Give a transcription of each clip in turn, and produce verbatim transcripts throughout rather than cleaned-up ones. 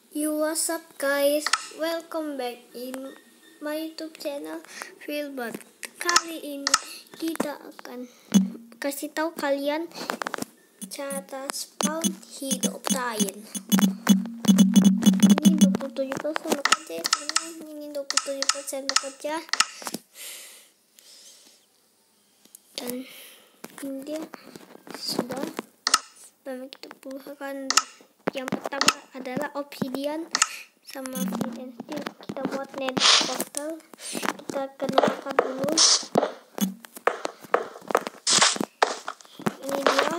Yo, what's up guys? Welcome back in my YouTube channel Filbert. Kali ini kita akan kasih tahu kalian cara spawn Heatoptile. Ini dua puluh tujuh persen bekerja, ini dua puluh tujuh persen bekerja. Dan ini dia sudah. Dan kita perlukan yang pertama adalah obsidian sama flint and steel. Kita buat nether portal. Kita kenalkan dulu. Ini dia.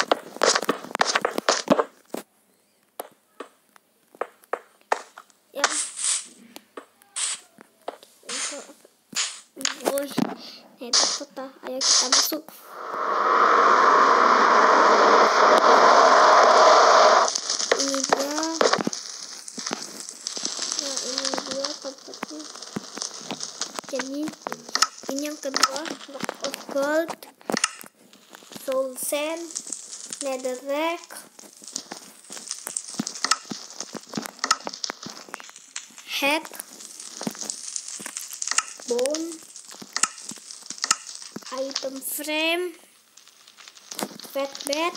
Ya. Woi, nether portal. Ayo kita masuk. Ini dia. Nah, ini dia tempatnya. Jadi ini yang kedua, block of gold, soul sand, netherrack, head, bone, item frame, fat bed,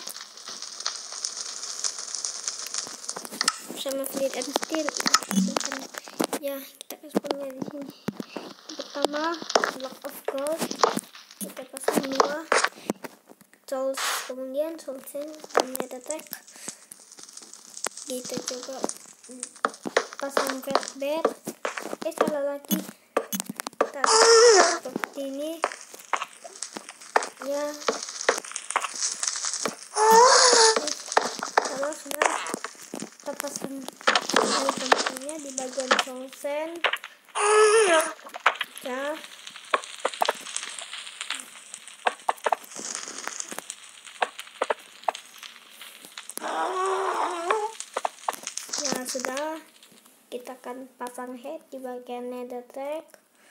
sama flint and steel. Ya, kita eksponnya di sini. Pertama, block of gold, kita pasang dua, soul, kemudian soul sand dan netherrack. Kita coba pasang fat bed. Eh, salah lagi. Kita seperti ini. Ya. Kalau sudah kita pasang item-nya di bagian soul sand. Ya. Ya sudah, kita akan pasang head di bagian netherrack.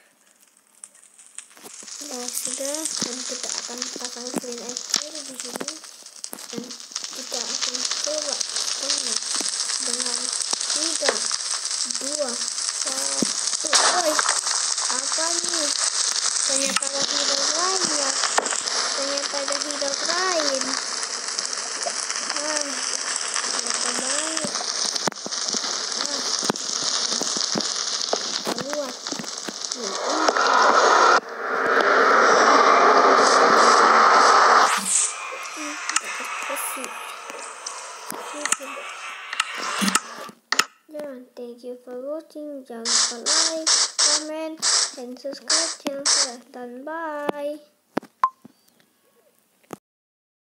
Ya sudah, dan kita akan pasang flint and steel di sini. Dan kita akan coba connect dengan tiga, dua, satu. Oi, apa nih? Ternyata ada hidup lain ya. Ternyata ada hidup lain. Ah, ternyata banget. Ah, keluar. Dan thank you for watching. Jangan lupa like, comment, and subscribe channel saya. Dan bye.